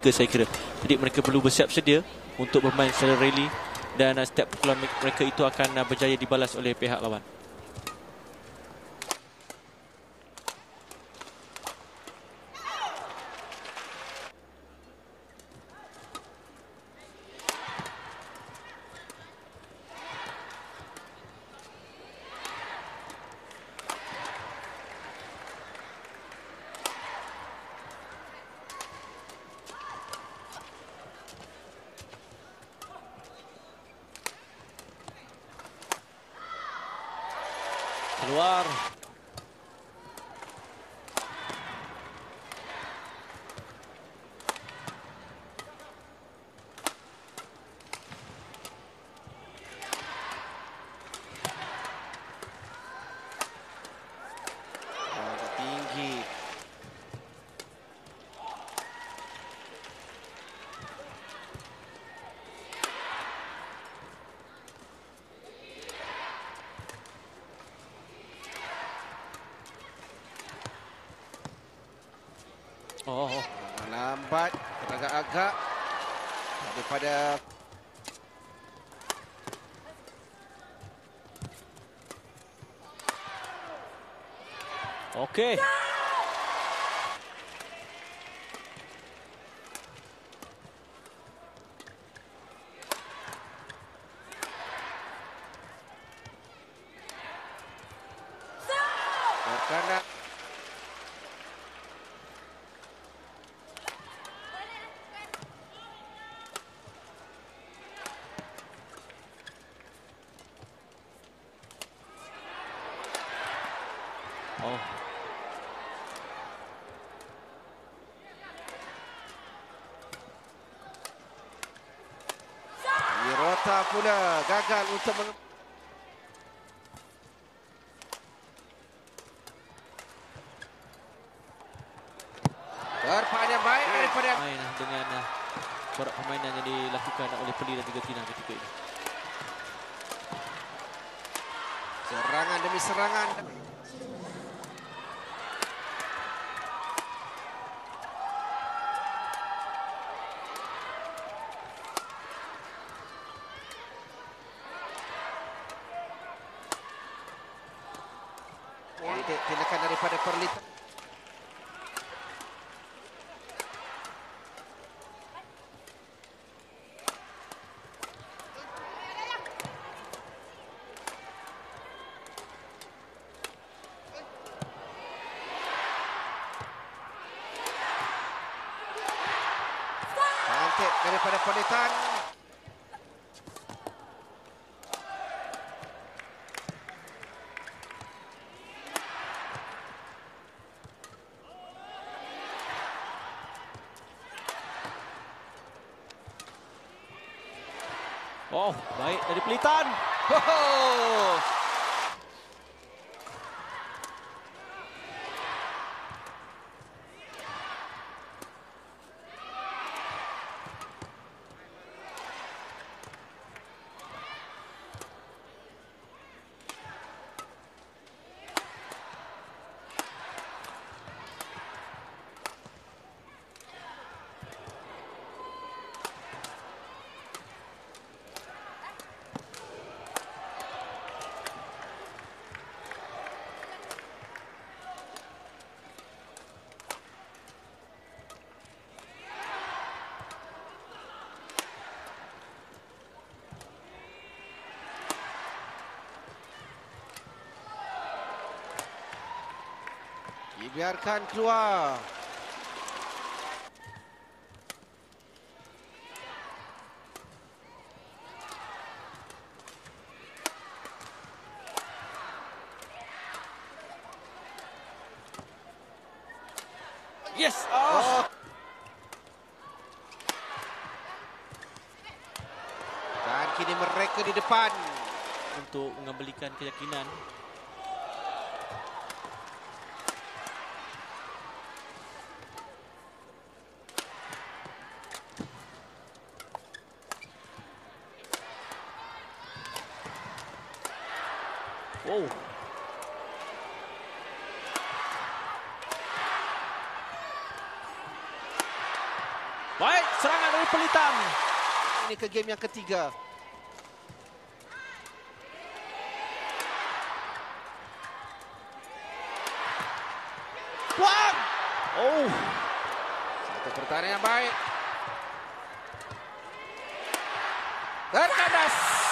saya kira. Jadi mereka perlu bersiap sedia untuk bermain secara rally dan setiap pukulan mereka itu akan berjaya dibalas oleh pihak lawan. Keluar. Tinggi. Lambat, agak-agak daripada Okey. kerana Hirota pula gagal untuk berpahan yang baik daripada main dengan corak permainan yang dilakukan oleh Peli dan juga Tina ketika ini. serangan demi serangan. Tindakan daripada Perli. Cantik daripada Perlitan. Oh, baik dari Pelitan. Dibiarkan keluar. Yes. Dan kini mereka di depan Untuk mengembalikan keyakinan. Oh. Baik, serangan dari Pelitang. Ini ke game yang ketiga. Buang! Oh, Satu pertahanan yang baik. Hernandez.